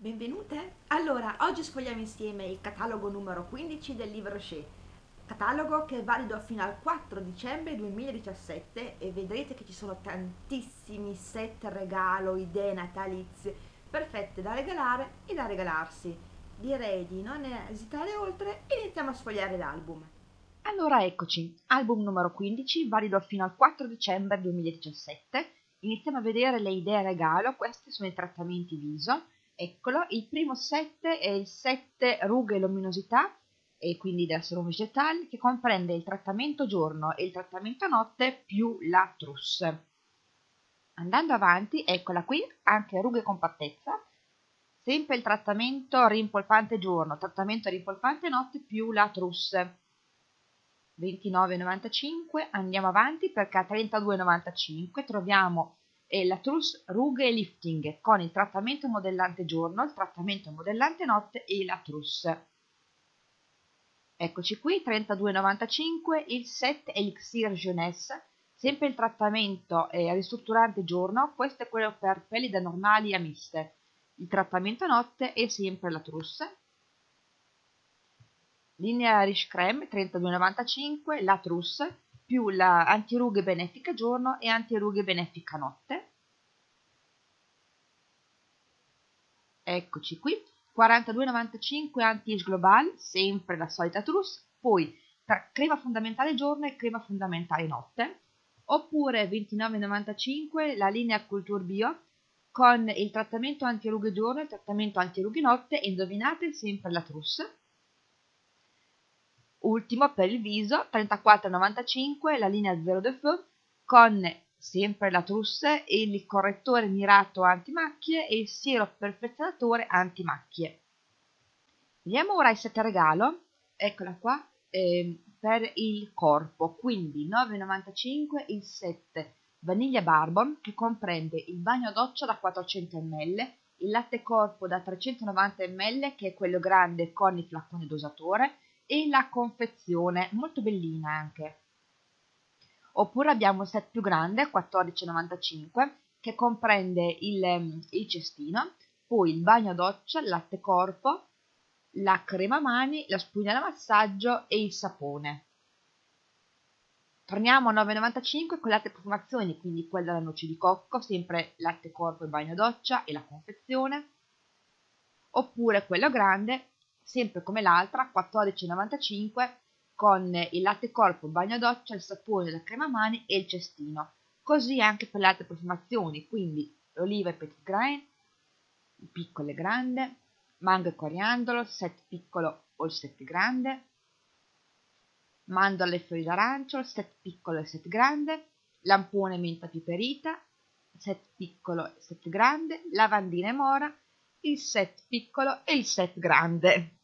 Benvenute! Allora, oggi sfogliamo insieme il catalogo numero 15 del Livre Rocher, catalogo che è valido fino al 4 dicembre 2017 e vedrete che ci sono tantissimi set regalo, idee natalizie perfette da regalare e da regalarsi. Direi di non esitare oltre e iniziamo a sfogliare l'album. Allora eccoci, album numero 15, valido fino al 4 dicembre 2017. Iniziamo a vedere le idee regalo, questi sono i trattamenti viso. Eccolo, il primo set è il set rughe e luminosità, e quindi della serum vegetale, che comprende il trattamento giorno e il trattamento notte più la trousse. Andando avanti, eccola qui, anche rughe e compattezza, sempre il trattamento rimpolpante giorno, trattamento rimpolpante notte più la trousse. 29,95. Andiamo avanti perché a 32,95 troviamo la trousse rughe e lifting con il trattamento modellante giorno, il trattamento modellante notte e la trousse. Eccoci qui, 32,95 il set Elixir Jeunesse, sempre il trattamento ristrutturante giorno, questo è quello per pelli da normali a miste. Il trattamento notte è sempre la trousse. Linea Riche Creme 32,95, la trousse più la antirughe benefica giorno e antirughe benefica notte. Eccoci qui, 42,95 anti-age global, sempre la solita trousse, poi crema fondamentale giorno e crema fondamentale notte, oppure 29,95 la linea Culture Bio con il trattamento antirughe giorno e il trattamento antirughe notte, e indovinate sempre la trousse. Ultimo per il viso, 34,95 la linea Zero de Feu con sempre la trousse, il correttore mirato antimacchie e il siero perfezionatore antimacchie. Vediamo ora il set regalo, eccola qua, per il corpo, quindi 9,95 il set Vaniglia Bourbon che comprende il bagno doccia da 400 ml, il latte corpo da 390 ml che è quello grande con il flacone dosatore e la confezione, molto bellina anche. Oppure abbiamo il set più grande, 14,95, che comprende il cestino, poi il bagno doccia, il latte corpo, la crema mani, la spugna da massaggio e il sapone. Torniamo a 9,95 con latte profumazioni, quindi quella alla noce di cocco, sempre latte corpo e bagno doccia e la confezione. Oppure quello grande, sempre come l'altra, 14,95 con il latte corpo, il bagno doccia, il sapone, la crema mani e il cestino. Così anche per le altre profumazioni, quindi l'oliva e petit grain, il piccolo e grande, mango e coriandolo, set piccolo o il set grande, mandorle e fiori d'arancio, il set piccolo e il set grande, lampone e menta piperita, set piccolo e set grande, lavandina e mora, il set piccolo e il set grande.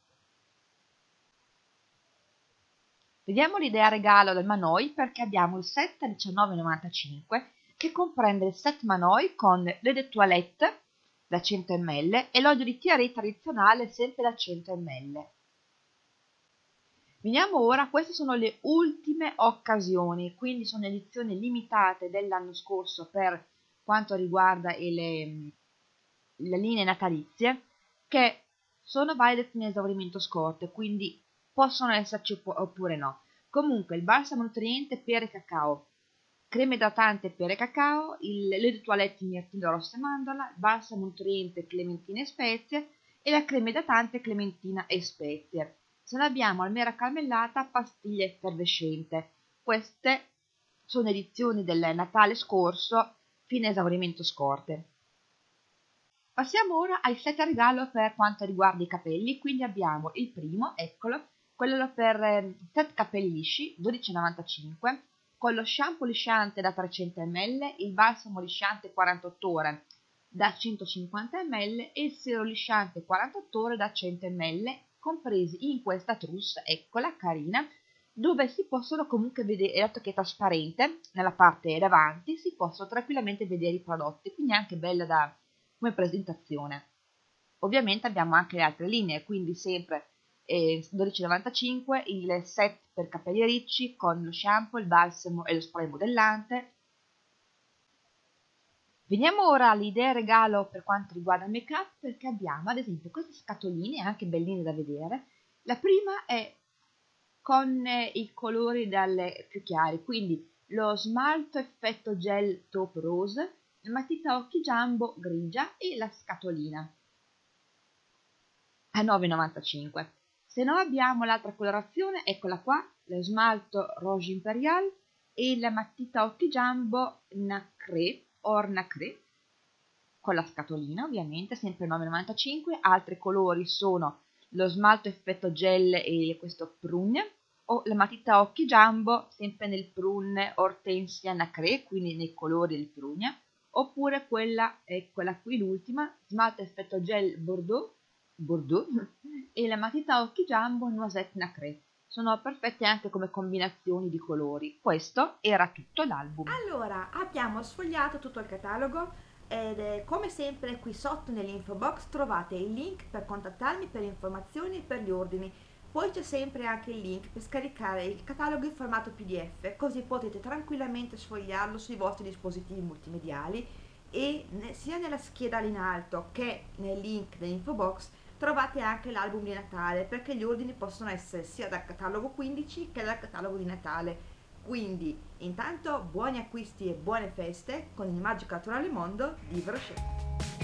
Vediamo l'idea regalo del Manoi perché abbiamo il set a 19,95 che comprende il set Manoi con le de toilette da 100 ml e l'olio di tiare tradizionale sempre da 100 ml. Vediamo ora, queste sono le ultime occasioni, quindi sono edizioni limitate dell'anno scorso per quanto riguarda le linee natalizie, che sono valide fino a esaurimento scorte, quindi possono esserci oppure no. Comunque il balsamo nutriente pere e cacao, crema idratante pere e cacao, le due toilette mirtillo rosso e mandorla, il balsamo nutriente clementina e spezie e la crema idratante clementina e spezie. Se ne abbiamo almera carmellata, pastiglia effervescente. Queste sono edizioni del Natale scorso, fino a esaurimento scorte. Passiamo ora ai set a regalo per quanto riguarda i capelli, quindi abbiamo il primo, eccolo, quello per set capelli lisci, 12,95, con lo shampoo lisciante da 300 ml, il balsamo lisciante 48 ore da 150 ml e il siero lisciante 48 ore da 100 ml, compresi in questa trousse, eccola carina, dove si possono comunque vedere, dato che è trasparente, nella parte davanti si possono tranquillamente vedere i prodotti, quindi è anche bella da come presentazione. Ovviamente abbiamo anche le altre linee, quindi sempre 12,95 il set per capelli ricci con lo shampoo, il balsamo e lo spray modellante. Veniamo ora alle idee regalo per quanto riguarda il make-up, perché abbiamo ad esempio queste scatoline, anche belline da vedere. La prima è con i colori dalle più chiari, quindi lo smalto effetto gel taupe rose, la matita occhi jumbo grigia e la scatolina a 9,95. Se no abbiamo l'altra colorazione, eccola qua, lo smalto Rouge Imperial e la matita occhi jumbo Nacré, or Nacré, con la scatolina ovviamente, sempre 9,95. Altri colori sono lo smalto effetto gel e questo prune, o la matita occhi jumbo, sempre nel prune Hortensia Nacré, quindi nei colori del prugna, oppure quella è quella qui, l'ultima, smalto effetto gel Bordeaux e la matita occhi jumbo Noisette Nacré. Sono perfette anche come combinazioni di colori. Questo era tutto l'album. Allora, abbiamo sfogliato tutto il catalogo ed come sempre qui sotto nell'info box trovate il link per contattarmi per informazioni e per gli ordini. Poi c'è sempre anche il link per scaricare il catalogo in formato PDF, così potete tranquillamente sfogliarlo sui vostri dispositivi multimediali e sia nella scheda in alto che nel link dell'info box trovate anche l'album di Natale, perché gli ordini possono essere sia dal catalogo 15 che dal catalogo di Natale. Quindi, intanto buoni acquisti e buone feste con il magico naturale mondo di Brochet.